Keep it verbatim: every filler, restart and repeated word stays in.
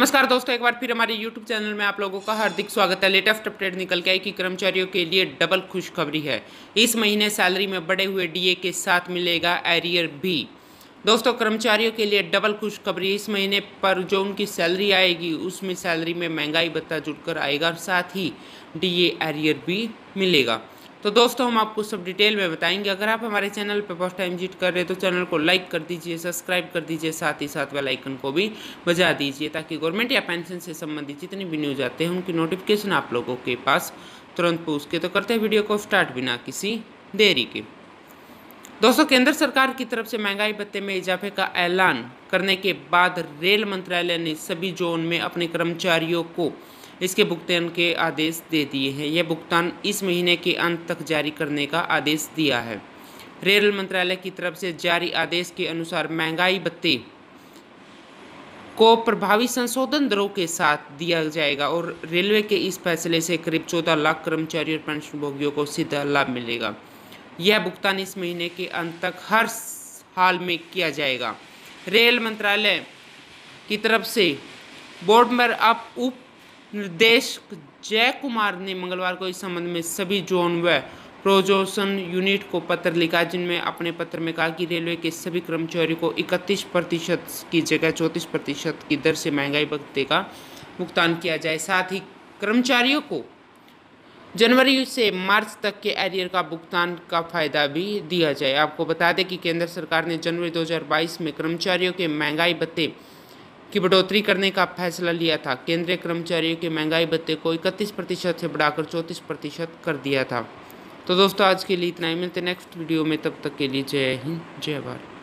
नमस्कार दोस्तों, एक बार फिर हमारे यूट्यूब चैनल में आप लोगों का हार्दिक स्वागत है। लेटेस्ट अपडेट निकल के आई कि कर्मचारियों के लिए डबल खुशखबरी है। इस महीने सैलरी में बढ़े हुए डीए के साथ मिलेगा एरियर भी। दोस्तों, कर्मचारियों के लिए डबल खुशखबरी। इस महीने पर जो उनकी सैलरी आएगी उसमें सैलरी में महंगाई भत्ता जुड़कर आएगा और साथ ही डीए एरियर भी मिलेगा। तो दोस्तों, हम आपको सब डिटेल में बताएंगे। अगर आप हमारे चैनल पर फर्स्ट टाइम विजिट कर रहे हैं तो चैनल को लाइक कर दीजिए, सब्सक्राइब कर दीजिए, साथ ही साथ बेल आइकन को भी बजा दीजिए ताकि गवर्नमेंट या पेंशन से संबंधित जितनी भी न्यूज आते हैं उनकी नोटिफिकेशन आप लोगों के पास तुरंत पहुँच के। तो करते हैं वीडियो को स्टार्ट बिना किसी देरी के। दोस्तों, केंद्र सरकार की तरफ से महंगाई भत्ते में इजाफे का ऐलान करने के बाद रेल मंत्रालय ने सभी जोन में अपने कर्मचारियों को इसके भुगतान के आदेश दे दिए हैं। यह भुगतान इस महीने के अंत तक जारी करने का आदेश दिया है। रेल मंत्रालय की तरफ से जारी आदेश के अनुसार महंगाई भत्ते को प्रभावी संशोधन दरों के साथ दिया जाएगा और रेलवे के इस फैसले से करीब चौदह लाख कर्मचारी और पेंशनभोगियों को सीधा लाभ मिलेगा। यह भुगतान इस महीने के अंत तक हर हाल में किया जाएगा। रेल मंत्रालय की तरफ से बोर्ड में अब उप निर्देशक जय कुमार ने मंगलवार को इस संबंध में सभी जोन व प्रोजोसन यूनिट को पत्र लिखा, जिनमें अपने पत्र में कहा कि रेलवे के सभी कर्मचारियों को इकतीस प्रतिशत की जगह चौंतीस प्रतिशत की दर से महंगाई भत्ते का भुगतान किया जाए। साथ ही कर्मचारियों को जनवरी से मार्च तक के एरियर का भुगतान का फायदा भी दिया जाए। आपको बता दें कि केंद्र सरकार ने जनवरी दो हज़ार बाईस में कर्मचारियों के महंगाई भत्ते की बढ़ोतरी करने का फैसला लिया था। केंद्रीय कर्मचारियों के महंगाई भत्ते को इकतीस प्रतिशत से बढ़ाकर चौंतीस प्रतिशत कर दिया था। तो दोस्तों, आज के लिए इतना ही। मिलते नेक्स्ट वीडियो में, तब तक के लिए जय हिंद, जय भारत।